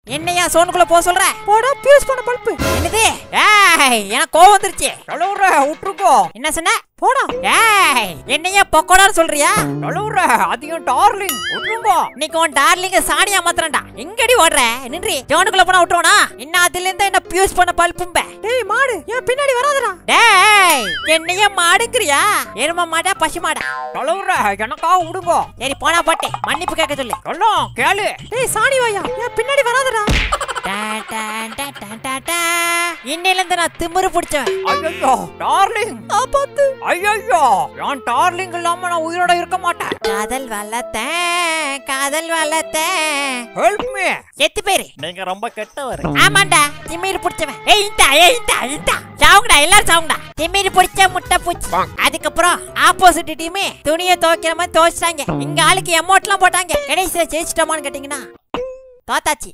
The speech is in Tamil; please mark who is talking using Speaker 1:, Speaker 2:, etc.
Speaker 1: என்னையா சோனுக்குள்ள போக சொல்ற?
Speaker 2: போடா பியூஸ் பண்ண பல்பு.
Speaker 1: என்னது? ஏய் எனக்கு கோவம் வந்துருச்சு. நழுவுற விட்டுருக்கோ. என்ன சொன்ன?
Speaker 2: போடா.
Speaker 1: ஏய் என்னையா பக்கோடான்னு சொல்றியா?
Speaker 2: நழுவுற அதிகம் டார்லிங் விட்டுருக்கோ.
Speaker 1: இன்னைக்கு உன் டார்லிங்க சாணியா மாத்திரண்டா. எங்கடி ஓடுற? நின்றி ஜோனுக்குள்ள போனா விட்டுருவானா? இன்னும் அதுல இருந்து என்ன பியூஸ் பண்ண பல்பும்ப.
Speaker 2: டேய் மாடு ஏன் பின்னாடி வராதடா?
Speaker 1: டேய் என்னையா மாடுங்கறியா? எரும மாடா பசு மாடா?
Speaker 2: நழுவுற எனக்கா விடுங்கோ.
Speaker 1: சரி போனா பாட்டு மன்னிப்பு கேட்க சொல்லு.
Speaker 2: சொல்லும் கேளு. டேய் சாணி வாயா ஏன் பின்னாடி வராதடா?
Speaker 1: இன்னையில இருந்து நான் திமிரு பிடிச்சவன்.
Speaker 2: ஐயோ டார்லிங் ஆபாத்து. ஐயோ நான் டார்லிங் இல்லாம நான் உயிரோட இருக்க மாட்டேன்.
Speaker 1: காதல் வளர்த்தேன் காதல் வளர்த்தேன்.
Speaker 2: Help me.
Speaker 1: செத்து பேரு.
Speaker 2: நீங்க ரொம்ப கெட்டவர்.
Speaker 1: ஆமாண்டா திமிரு பிடிச்சவன். ஏய் இந்தா சாவுங்கடா எல்லாரும் சாவுங்கடா. திமிரு பிடிச்ச முட்டை பூச்சி. அதுக்கப்புறம் ஆப்போசிட் டீமே துணியை துவைக்கிற மாதிரி துவைச்சிட்டாங்க. இங்க ஆளுக்கு எமௌண்ட்லாம் போட்டாங்க. கடைசியில ஜெயிச்சிட்டோமான்னு கேட்டீங்கன்னா தோத்தாச்சு.